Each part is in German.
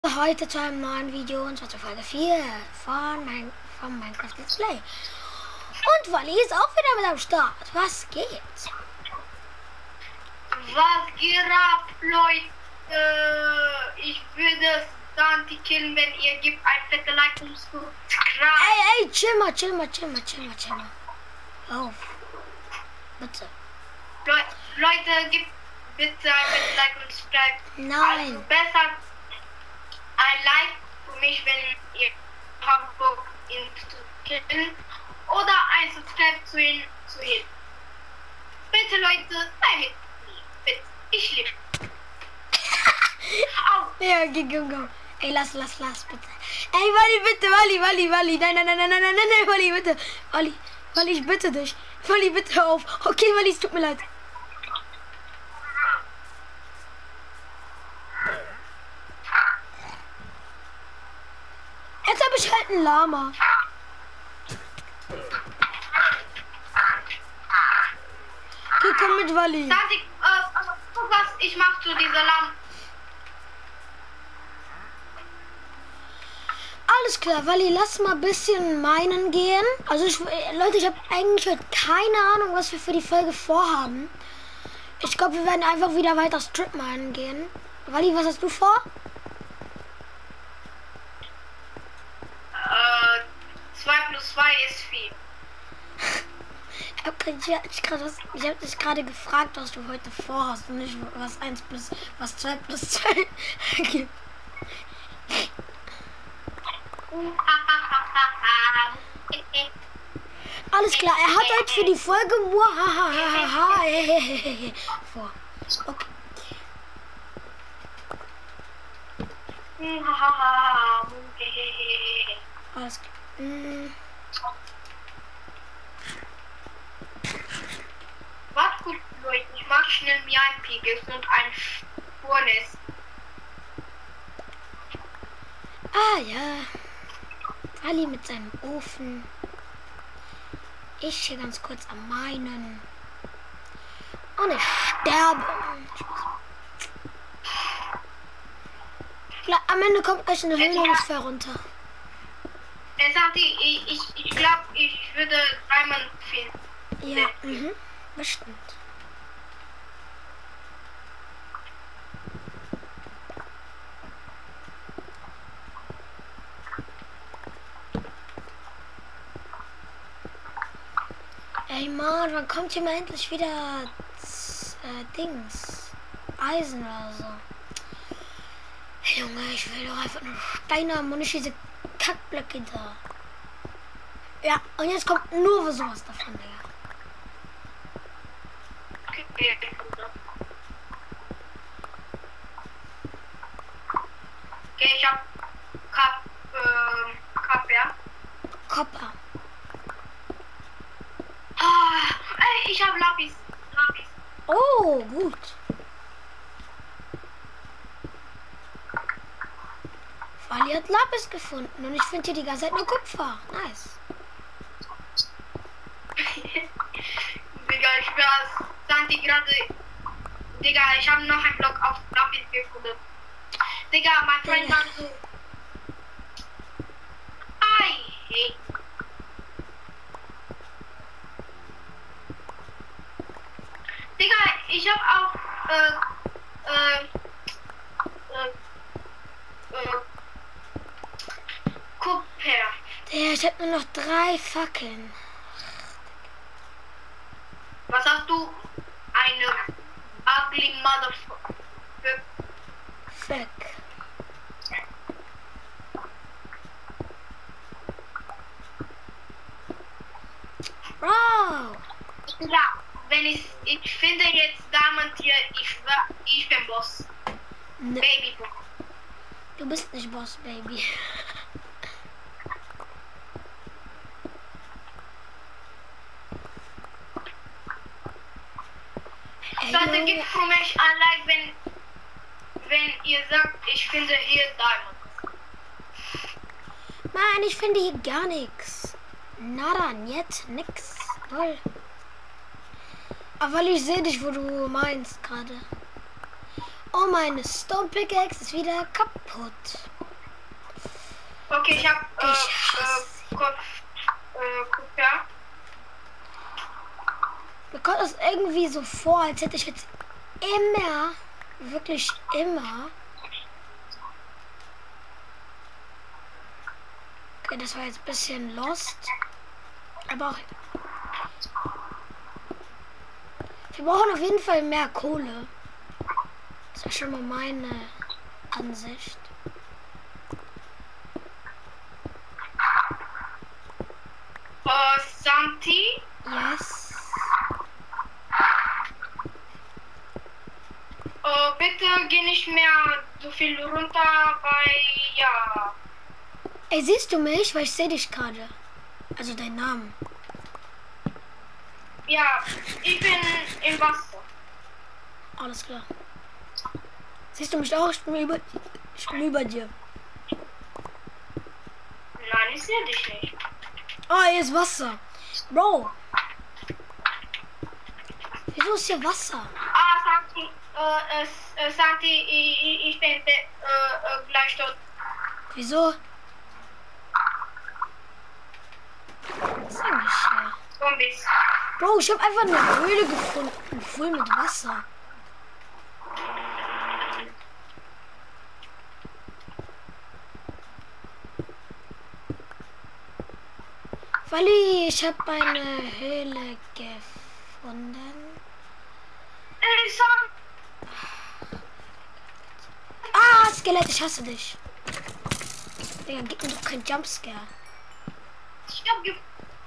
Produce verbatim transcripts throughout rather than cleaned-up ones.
Heute zu einem neuen Video, und zwar zur Folge vier von, mein, von Minecraft Let's Play. Und Wally ist auch wieder mit am Start. Was geht? Was geht ab, Leute? Ich würde Santi killen, wenn ihr gebt ein fette Like und subscribe. Ey, ey, chill mal, chill mal, chill mal, chill mal, chill mal. Auf. Bitte. Le Leute, gebt bitte ein fettes Like und subscribe. Nein. Also besser ein Like für mich, wenn ihr habt Bock, ihn zu killen. Oder ein Subscribe zu ihm. Zu ihm. Bitte, Leute, sei mit mir. Bitte. Ich liebe. Au. Ja, geh, geh, geh. Ey, lass, lass, lass, bitte. Ey, Wally, bitte, Wally, Wally, Wally. Nein, nein, nein, nein, nein, nein, nein, Wally, bitte. Wally, Wally, ich bitte dich. Wally, bitte hör auf. Okay, Wally, es tut mir leid. Jetzt habe ich halt einen Lama. Okay, komm mit, Wally. Santi, äh, also, was ich mach zu dieser Lampe. Alles klar, Wally, lass mal ein bisschen meinen gehen. Also, ich, Leute, ich habe eigentlich heute keine Ahnung, was wir für die Folge vorhaben. Ich glaube, wir werden einfach wieder weiter Strip meinen gehen. Wally, was hast du vor? Äh, zwei plus zwei ist vier. Ich habe dich gerade hab dich gerade gefragt, was du heute vorhast und nicht was eins plus, was zwei plus zwei gibt. Alles klar, er hat heute für die Folge Muahahaha vor. Okay. Alles klar. Mm. Was gut, Leute, ich mach schnell mir ein Pigels und ein Furnace. Ah ja. Ali mit seinem Ofen. Ich hier ganz kurz am meinen. Und ich sterbe. Klar, am Ende kommt gleich eine Höhlungsfeuer runter. Er sagte, ich, ich, ich glaube, ich würde Diamond finden. Ja, mhm. Bestimmt. Ey Mann, wann kommt hier mal endlich wieder äh, Dings? Eisen oder so. Hey, Junge, ich will doch einfach nur Steine haben und nicht diese Kackblöcke da. Ja, und jetzt kommt nur sowas davon, Digga. Okay, ich hab Kap, äh, Kap, ja. Copper. Ah, ey, ich hab Lapis. Lapis. Oh, gut. Wally hat Lapis gefunden und ich finde hier die ganze Zeit nur Kupfer. Nice. Digga, ich war Santi gerade. Digga, ich habe noch einen Block auf Lapis gefunden. Digga, mein Freund war so. Ei, hey. Digga, ich habe auch äh, äh, äh, äh, Kupfer. Der, ich hab nur noch drei Fackeln. Was hast du? Eine ugly motherfucker. Fuck. Wow. Ja, wenn ich, ich finde jetzt Diamond hier, ich, ich bin Boss. Ne, Baby Boss. du bist nicht Boss, Baby. Ey, Leute, Junge. gebt für mich ein Like, wenn, wenn ihr sagt, ich finde hier Diamond. Mann, ich finde hier gar nichts. Nada, nicht, nix. Toll. Aber ich sehe dich, wo du meinst gerade. Oh, meine Stone Pickaxe ist wieder kaputt. Okay, ich hab äh, Ich hasse äh, Kupfer. Äh, Kupfer. Mir kommt das irgendwie so vor, als hätte ich jetzt immer, wirklich immer. Okay, das war jetzt ein bisschen lost. Aber auch. Wir brauchen auf jeden Fall mehr Kohle. Das ist schon mal meine Ansicht. Äh, Santi. Yes. Äh, bitte geh nicht mehr so viel runter, weil ja. Ey, siehst du mich? Weil ich sehe dich gerade. Also deinen Namen. Ja, ich bin im Wasser. Alles klar. Siehst du mich auch? Ich bin über, ich bin über dir. Nein, ich sehe dich nicht. Ah, hier ist Wasser. Bro. Wieso ist hier Wasser? Ah, Santi, äh, äh, äh, Santi, ich, ich, ich bin äh, äh, gleich tot. Wieso? Was ist eigentlich hier? Zombies. Bro, ich habe einfach eine Höhle gefunden, voll mit Wasser. Wally, ich habe eine Höhle gefunden. Ey, Santi. Ah, Skelett, ich hasse dich. Digga, gib mir doch kein Jumpscare. Ich hab ge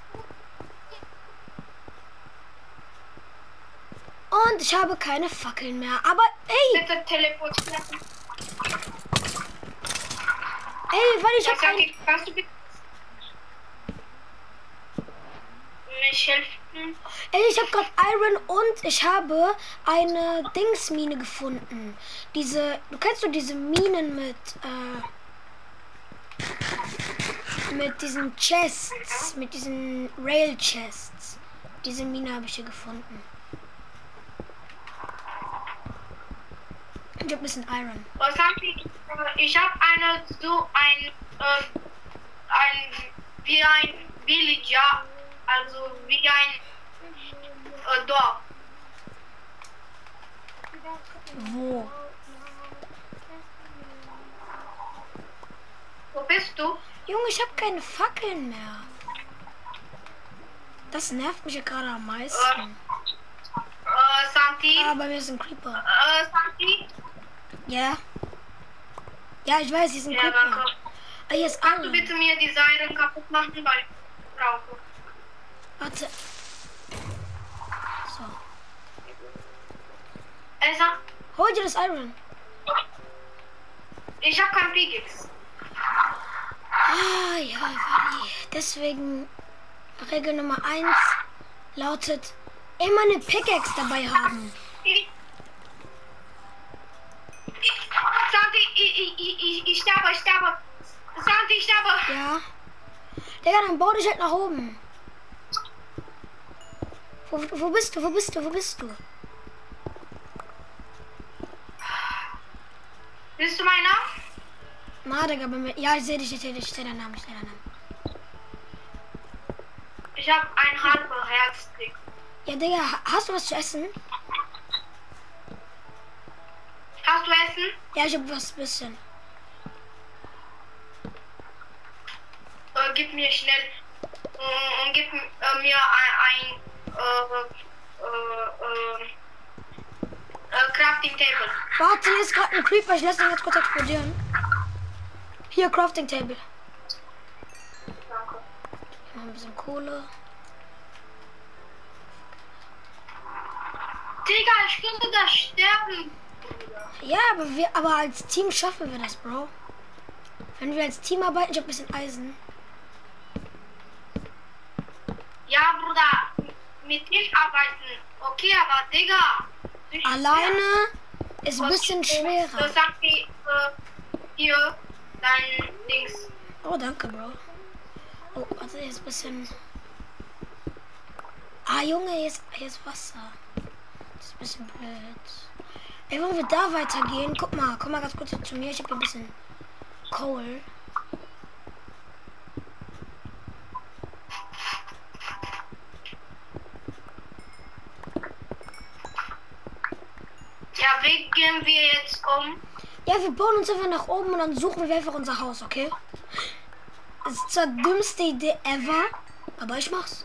Und ich habe keine Fackeln mehr. Aber ey, bitte teleportieren. ey, weil ich Ja, habe ein... Santi, kannst du bitte mich helfen? Ey, ich habe gerade Iron und ich habe eine Dingsmine gefunden. Diese, du kennst doch diese Minen mit, äh, mit diesen Chests, mit diesen Rail Chests. Diese Mine habe ich hier gefunden. Ich habe ein bisschen Iron. Oh, Santi, ich habe eine so ein äh, ein wie ein Villager, also wie ein äh, Dorf. Wo? Wo bist du? Junge, ich habe keine Fackeln mehr. Das nervt mich ja gerade am meisten. Äh, Santi? Ah, bei mir ist ein Creeper. Äh, Santi? Ja? Ja, ich weiß, hier ist ein Ja, Creeper. danke. Ah, hier ist Kannst du Iron. bitte mir die Seilen kaputt machen, weil ich brauche. Warte. So. Elsa, Hol dir das Iron. ich habe kein Pickaxe. Ah, ja, Wally. Deswegen Regel Nummer eins lautet, immer eine Pickaxe dabei haben. Ich, ich, Santi, ich, ich, ich, ich, ich sterbe, ich sterbe. Santi, ich sterbe. Ja. Digga, dann bau dich halt nach oben. Wo, wo bist du? Wo bist du? Wo bist du? Willst du meinen Namen? Na, Digga, bei mir. Ja, ich sehe dich, ich sehe dich, ich sehe deinen Namen, ich sehe deinen Namen. Ich habe ein halber Herz. Ja, Digga, ha- hast du was zu essen? Hast du Essen? Ja, ich hab was bisschen. Äh, gib mir schnell äh, und gib äh, mir ein, ein äh, äh, äh, äh, Crafting Table. Warte, hier ist gerade ein Creeper, ich lasse ihn jetzt kurz explodieren. Hier, Crafting Table. Danke. Noch ein bisschen Kohle. Digga, ich könnte da sterben. Ja, aber wir, aber als Team schaffen wir das, Bro. Wenn wir als Team arbeiten, ich hab ein bisschen Eisen. Ja, Bruder, mit dir arbeiten. Okay, aber Digga. ich- Alleine ist ein Was- bisschen äh, schwerer. Sag mir, äh, hier, dein Dings. Oh, danke, Bro. Oh, warte, hier ist ein bisschen... Ah, Junge, hier ist, hier ist Wasser. Das ist ein bisschen blöd. Ey, wollen wir da weitergehen? Guck mal, komm mal ganz kurz zu mir. Ich habe hier ein bisschen Kohl. Ja, wie gehen wir jetzt um? Ja, wir bauen uns einfach nach oben und dann suchen wir einfach unser Haus, okay? Das ist zwar die dümmste Idee ever, aber ich mach's.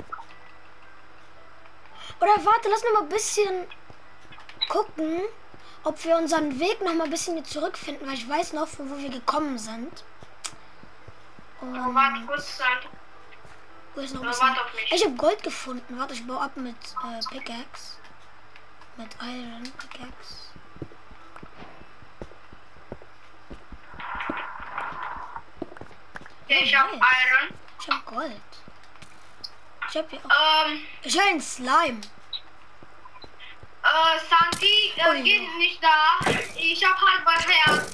Oder warte, lass noch mal ein bisschen gucken, ob wir unseren Weg noch mal ein bisschen zurückfinden, weil ich weiß noch, von wo wir gekommen sind. Und Oh, warte kurz, Sand. wo ist noch ein Oh, bisschen? warte auf mich. Ich habe Gold gefunden. Warte, ich baue ab mit äh, Pickaxe. Mit Iron Pickaxe. Ja, ich hab nice. Iron. Ich habe Gold. Ich habe hier auch. Ähm, Ich habe einen Slime. äh, Santi, Oh, äh, ja. geht nicht da. Ich hab halt bei Herz.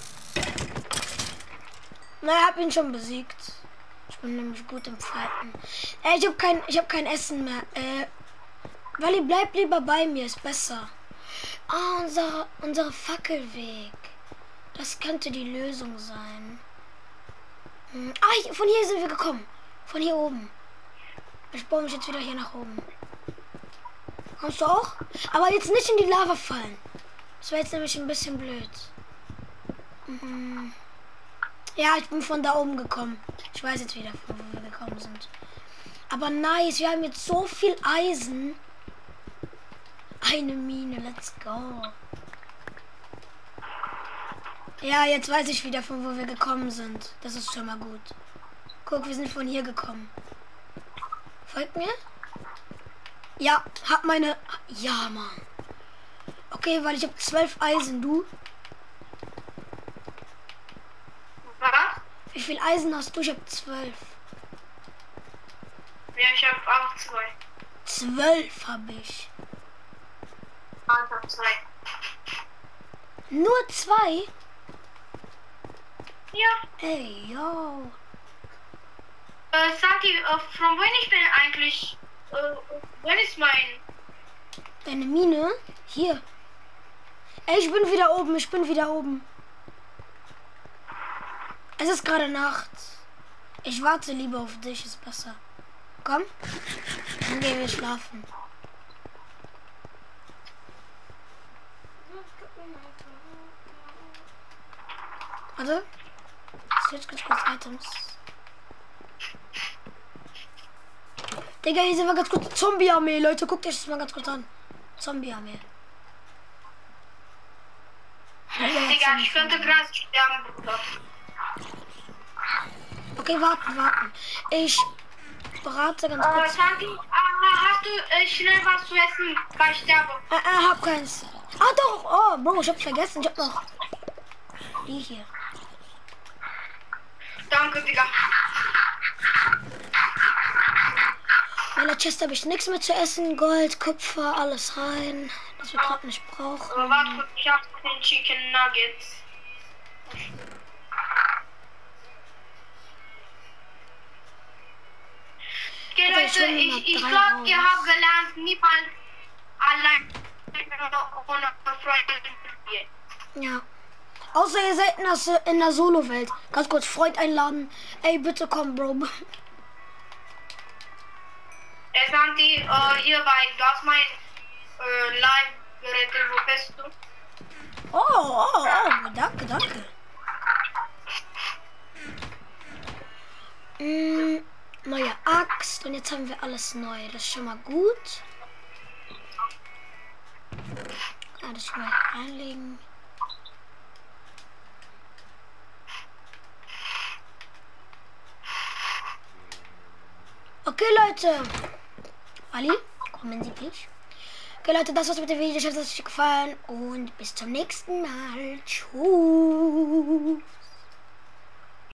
Na, ich habe ihn schon besiegt. Ich bin nämlich gut im Fighten. Äh, ich habe kein, ich habe kein Essen mehr. Äh, Wally, bleib lieber bei mir, ist besser. Ah, unser, unser Fackelweg. Das könnte die Lösung sein. Hm. Ah, ich, von hier sind wir gekommen. Von hier oben. Ich baue mich jetzt wieder hier nach oben. Kommst du auch? Aber jetzt nicht in die Lava fallen. Das wäre jetzt nämlich ein bisschen blöd. Mhm. Ja, ich bin von da oben gekommen. Ich weiß jetzt wieder, von wo wir gekommen sind. Aber nice, wir haben jetzt so viel Eisen. Eine Mine, let's go. Ja, jetzt weiß ich wieder, von wo wir gekommen sind. Das ist schon mal gut. Guck, wir sind von hier gekommen. Folgt mir? Ja, hab meine... Ja, Mann. Okay, weil ich habe zwölf Eisen, du? Was? Wie viel Eisen hast du? Ich habe zwölf. Ja, ich hab auch zwei. Zwölf habe ich. Ah, ich hab zwei. Nur zwei? Ja. Ey, yo. Äh, Santi, äh, von wohin ich bin eigentlich? Äh, wann ist mein? Deine Mine? Hier. Ey, ich bin wieder oben. Ich bin wieder oben. Es ist gerade Nacht. Ich warte lieber auf dich, ist besser. Komm. Dann gehen wir schlafen. Warte. Jetzt ganz kurz Items. Digga, hier sind wir ganz kurz Zombie-Armee. Leute, guckt euch das mal ganz kurz an. Zombie-Armee. Digga, ich könnte gerade sterben, Bruder. Okay, warten, warten. Ich berate ganz Äh, kurz. Santi, ah, hast du äh, schnell was zu essen bei Sterben? Äh, äh, hab keins. Ah, doch. Oh, Bro, ich hab's vergessen. Ich hab noch die hier. Danke, Digga. Meiner Chest habe ich nichts mehr zu essen. Gold, Kupfer, alles rein. Das wir gerade nicht Aber brauchen. warte, ich hab den Chicken Nuggets. Okay, Also, ich Leute, hol mir mal ich, ich drei glaube, ihr raus. habt gelernt, niemals allein ohne Freunde spielen. Ja. Außer ihr seid in der, in der Solo-Welt. Ganz kurz, Freund einladen. Ey, bitte komm, Bro. Äh, Santi, äh, hierbei, du hast mein äh, Live gerettet, wo bist du? Oh, oh, oh, danke, danke. Mm, neue Axt und jetzt haben wir alles neu. Das ist schon mal gut. Ja, das schon mal reinlegen. Okay, Leute. Ali, kommen Sie bitte. Okay, Leute, das war's mit dem Video. Ich hoffe, es hat euch gefallen und bis zum nächsten Mal. Tschüss.